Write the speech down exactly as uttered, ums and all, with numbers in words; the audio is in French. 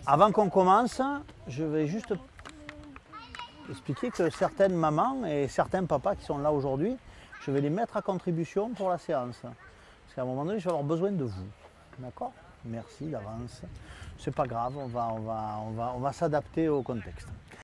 Avant qu'on commence, je vais juste expliquer que certaines mamans et certains papas qui sont là aujourd'hui, je vais les mettre à contribution pour la séance. Parce qu'à un moment donné, je vais avoir besoin de vous. D'accord? Merci d'avance. C'est pas grave, on va, on va, on va, on va s'adapter au contexte.